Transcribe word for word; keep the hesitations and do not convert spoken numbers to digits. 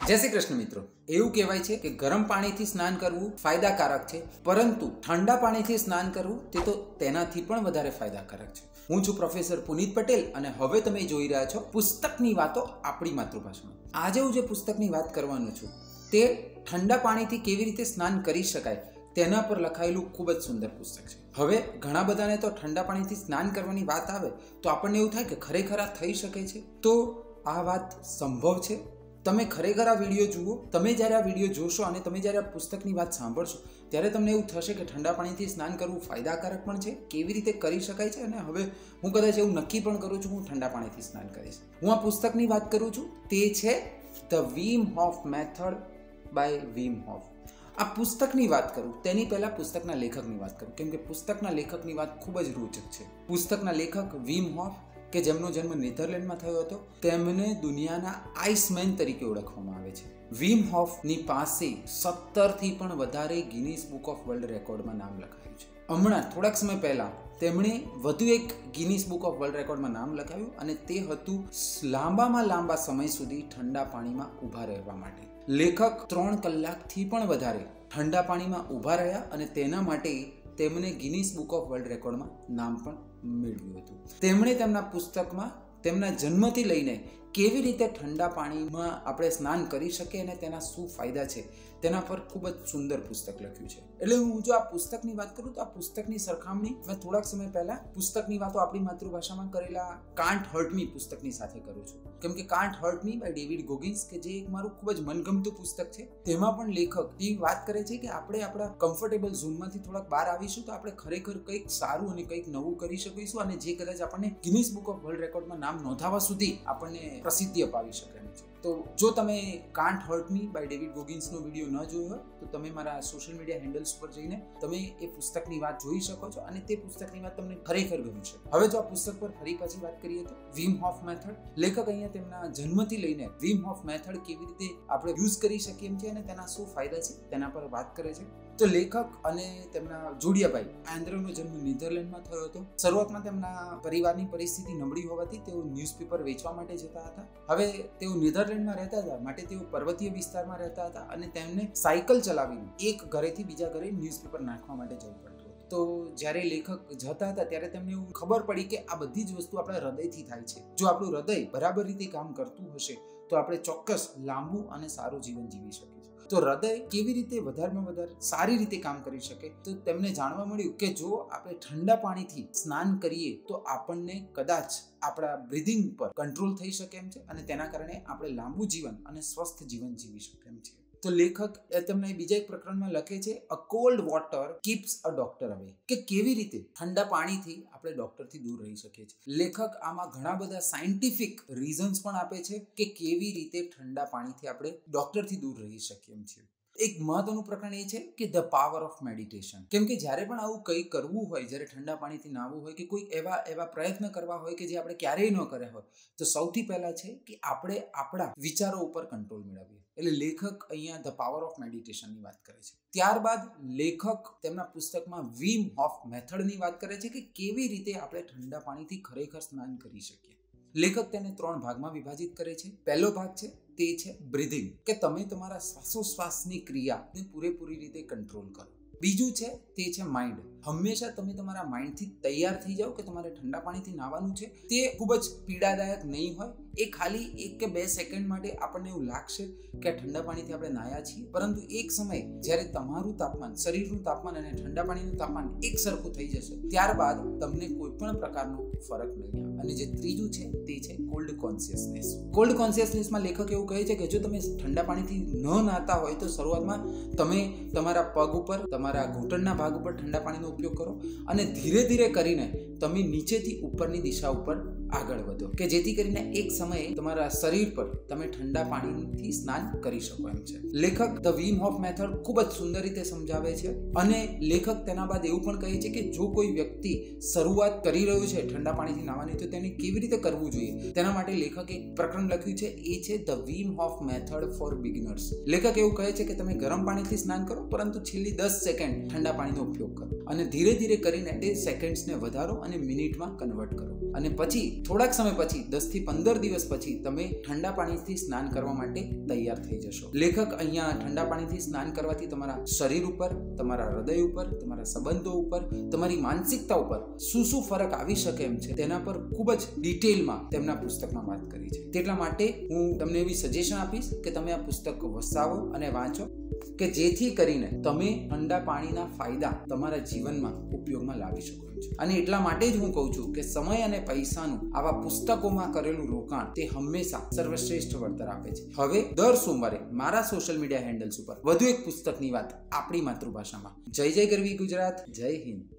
जय श्री कृष्ण मित्रों, એવું કહેવાય છે કે ગરમ પાણીથી સ્નાન કરવું ફાયદાકારક છે, પરંતુ ઠંડા પાણીથી સ્નાન કરવું તે તો તેનાથી પણ વધારે ફાયદાકારક છે। હું છું પ્રોફેસર પુનિત પટેલ અને હવે તમે જોઈ રહ્યા છો પુસ્તકની વાતો આપણી માતૃભાષામાં। આજે હું જે પુસ્તકની વાત કરવાનો છું તે ઠંડા પાણીથી કેવી રીતે સ્નાન કરી શકાય તેના પર લખાયેલું ખૂબ જ સુંદર પુસ્તક છે। હવે ઘણા બધાને તો ઠંડા પાણીથી સ્નાન કરવાની વાત આવે તો આપણને એવું થાય કે ખરેખર આ થઈ શકે છે? તો આ વાત સંભવ છે? તમે ખરેખર આ વિડીયો જુઓ, તમે જ્યારે આ વિડીયો જોશો અને તમે જ્યારે આ પુસ્તકની વાત સાંભળશો ત્યારે તમને એવું થશે કે ઠંડા પાણીથી સ્નાન કરવું ફાયદાકારક પણ છે, કેવી રીતે કરી શકાય છે, અને હવે હું કદાચ એવું નક્કી પણ કરું છું હું ઠંડા પાણીથી સ્નાન કરીશ। હું આ પુસ્તકની વાત કરું છું, તે છે the Wim Hof method by Wim Hof. આ પુસ્તકની વાત કરું તેની પહેલા પુસ્તકના લેખકની વાત કરું, કેમ કે પુસ્તકના લેખકની વાત ખૂબ જ રોચક છે। પુસ્તકના લેખક વિમ હોફ કે જેમનો જન્મ નેધરલેન્ડમાં થયો હતો, તેમને દુનિયાના આઈસમેન તરીકે ઓળખવામાં આવે છે। વિમ હોફની પાસે સત્તર થી પણ વધારે ગિનીસ બુક ઓફ વર્લ્ડ રેકોર્ડમાં નામ લખાયું છે। હમણાં થોડાક સમય પહેલા તેમણે વધુ એક ગિનીસ બુક ઓફ વર્લ્ડ રેકોર્ડમાં નામ લખાવ્યું અને તે હતું લાંબામાં લાંબા સમય સુધી ઠંડા પાણીમાં ઊભા રહેવા માટે। લેખક ત્રણ કલાકથી પણ વધારે ઠંડા પાણીમાં ઊભા રહ્યા અને તેના માટે તેમણે ગિનીસ બુક ઓફ વર્લ્ડ રેકોર્ડમાં નામ પણ મેળવ્યું હતું। તેમણે તેમના પુસ્તકમાં તેમના જન્મથી લઈને કેવી રીતે ઠંડા પાણીમાં આપણે સ્નાન કરી શકીએ અને તેના શું ફાયદા છે તેના પર ખૂબ જ સુંદર પુસ્તક લખ્યું છે। એટલે હું જો આ પુસ્તકની વાત કરું તો આ પુસ્તકની સરખામણી મેં થોડાક સમય પહેલા પુસ્તકની વાતો આપણી માતૃભાષામાં કરેલા કાન્ટ હર્ટ મી પુસ્તકની સાથે કરું છું, કેમ કે can't hurt me by David Goggins કે જે એક મારું ખૂબ જ મનગમતું પુસ્તક છે, તેમાં પણ લેખક એ વાત કરે છે કે આપણે આપણા કમ્ફર્ટેબલ ઝોનમાંથી થોડાક બહાર આવીશું તો આપણે ખરેખર કંઈક સારું અને કંઈક નવું કરી શકીશું અને જે કદાચ આપણને ગિનીસ બુક ઓફ વર્લ્ડ રેકોર્ડમાં નામ નોંધાવવા સુધી આપણને પ્રસિદ્ધિ અપાવી શકે છે। તો જો તમે can't hurt me by David ગોગિન્સનો વિડીયો ન જોયો હોય તો તમે મારા સોશિયલ મીડિયા હેન્ડલ્સ પર જઈને તમે એ પુસ્તકની વાત જોઈ શકો છો અને તે પુસ્તકની વાત તમને ખરેખર ગમશે। હવે જો આ પુસ્તક પર ફરી પાછી વાત કરીએ તો વિમ હોફ મેથડ, લેખક અહીંયા તેમના જન્મથી લઈને વિમ હોફ મેથડ કેવી રીતે આપણે યુઝ કરી શકીએ એમ છે અને તેના શું ફાયદા છે તેના પર વાત કરે છે। તો લેખક અને તેમના જોડિયાભાઈ આંદ્રેનો જન્મ નેધરલેન્ડમાં થયો હતો। શરૂઆતમાં તેમના પરિવારની પરિસ્થિતિ નબળી હોવાથી તેઓ ન્યૂઝપેપર વેચવા માટે જતા હતા। હવે તેઓ નેધરલેન્ડમાં રહેતા હતા માટે તેઓ પર્વતીય વિસ્તારમાં રહેતા હતા અને તેમને સાયકલ ચલાવીને એક ઘરેથી બીજા ઘરે ન્યૂઝપેપર નાખવા માટે જવું પડતું હતું। તો જ્યારે લેખક જતા હતા ત્યારે તેમને એવું ખબર પડી કે આ બધી જ વસ્તુ આપણા હૃદયથી થાય છે। જો આપણું હૃદય બરાબર રીતે કામ કરતું હશે તો આપણે ચોક્કસ લાંબુ અને સારું જીવન જીવી શકીએ। તો હૃદય કેવી રીતે વધારેમાં વધારે સારી રીતે કામ કરી શકે તો તેમને જાણવા મળ્યું કે જો આપણે ઠંડા પાણીથી સ્નાન કરીએ તો આપણને કદાચ આપણા બ્રીધિંગ પર કંટ્રોલ થઈ શકે એમ છે અને તેના કારણે આપણે લાંબુ જીવન અને સ્વસ્થ જીવન જીવી શકીએ એમ છે। તો લેખક તેમના બીજા એક પ્રકરણમાં લખે છે a cold water keeps a doctor away, કે કેવી રીતે ઠંડા પાણીથી આપણે ડોક્ટરથી દૂર રહી શકીએ છીએ। લેખક આમાં ઘણા બધા સાયન્ટિફિક રીઝન્સ પણ આપે છે કે કેવી રીતે ઠંડા પાણીથી આપણે ડોક્ટરથી દૂર રહી શકીએ એમ છીએ। એક મહત્વનું પ્રકરણ એ છે કે ધ પાવર ઓફ મેડિટેશન, કેમ કે જ્યારે પણ આવું કંઈ કરવું હોય, જ્યારે ઠંડા પાણીથી નાહવું હોય કે કોઈ એવા એવા પ્રયત્ન કરવા હોય કે જે આપણે ક્યારેય ન કર્યા હોય તો સૌથી પહેલા છે કે આપણે આપણા વિચારો ઉપર કંટ્રોલ મેળવીએ। એટલે લેખક અહીંયા ધ પાવર ઓફ મેડિટેશનની વાત કરે છે। ત્યારબાદ લેખક તેમના પુસ્તકમાં વિમ હોફ મેથડની વાત કરે છે કે કેવી રીતે આપણે ઠંડા પાણીથી ખરેખર સ્નાન કરી શકીએ। લેખક તેને ત્રણ ભાગમાં વિભાજિત કરે છે। પહેલો ભાગ છે તે છે બ્રીધિંગ, કે તમે તમારા શ્વાસોશ્વાસની ક્રિયાને પૂરેપૂરી રીતે કંટ્રોલ કરો। બીજું છે તે છે માઇન્ડ, હંમેશા તમે તમારા માઇન્ડથી તૈયાર થઈ જાઓ કે તમારે ઠંડા પાણીથી નાહવાનું છે। તે ખૂબ જ પીડાદાયક નહીં હોય, એ ખાલી એક કે બે સેકન્ડ માટે આપણને એવું લાગશે કે ઠંડા પાણીથી આપણે નાહ્યા છીએ, પરંતુ એક સમય જ્યારે તમારું તાપમાન, શરીરનું તાપમાન અને ઠંડા પાણીનું તાપમાન એક સરખું થઈ જશે ત્યારબાદ તમને કોઈ પણ પ્રકારનો ફરક નહીં આવે। અને જે ત્રીજું છે તે છે કોલ્ડ કોન્શિયસનેસ। કોલ્ડ કોન્શિયસનેસમાં લેખક એવું કહે છે કે જો તમે ઠંડા પાણીથી ન નાહતા હોય તો શરૂઆતમાં તમે તમારા પગ ઉપર, તમારા ઘૂંટણના ભાગ ઉપર ઠંડા પાણીનો ઉપયોગ કરો અને ધીરે ધીરે કરીને તમે નીચેથી ઉપરની દિશા ઉપર આગળ વધો કે જેથી કરીને એક સમયે તમારા શરીર પર તમે ઠંડા પાણીથી સ્નાન કરી શકો એમ છે। લેખક ધ વિમ હોફ મેથડ ખૂબ જ સુંદર રીતે સમજાવે છે અને લેખક તેના બાદ એવું પણ કહે છે કે જો કોઈ વ્યક્તિ શરૂઆત કરી રહ્યું છે ઠંડા ઠંડા પાણીથી નાહવાની તો તેને કેવી રીતે કરવું જોઈએ તેના માટે લેખકે પ્રકરણ લખ્યું છે, એ છે the Wim Hof method for beginners. લેખક એવું કહે છે કે તમે ગરમ પાણીથી સ્નાન કરો, પરંતુ છેલ્લી દસ સેકન્ડ ઠંડા પાણીનો ઉપયોગ કરો અને ધીરે ધીરે કરીને તે સેકન્ડ્સને વધારો અને મિનિટમાં કન્વર્ટ કરો. અને પછી થોડાક સમય પછી દસ થી પંદર દિવસ પછી તમે ઠંડા પાણીથી સ્નાન કરવા માટે તૈયાર થઈ જશો. લેખક અહીંયા ઠંડા પાણીથી સ્નાન કરવાથી તમારા શરીર ઉપર, તમારા હૃદય ઉપર, તમારા સંબંધો ઉપર, તમારી માનસિકતા ઉપર શું શું ફરક આવી શકે એમ છે તેના પર ખૂબ જ ડિટેલમાં તેમના પુસ્તકમાં વાત કરી છે. તેટલા માટે હું તમને એવી સજેશન આપીશ કે તમે આ પુસ્તક વસાવો અને વાંચો, કે જેથી કરીને તમે ઠંડા પાણીના ફાયદા તમારા જીવનમાં ઉપયોગમાં લાવી શકો છો. અને એટલા માટે જ હું કહું છું કે સમય અને પૈસાનું આવા પુસ્તકોમાં કરેલું રોકાણ તે હંમેશા સર્વશ્રેષ્ઠ વળતર આપે છે. હવે દર સોમવારે મારા સોશિયલ મીડિયા હેન્ડલ્સ ઉપર વધુ એક પુસ્તકની વાત આપણી માતૃભાષામાં. જય જય ગરવી ગુજરાત, જય હિન્દ.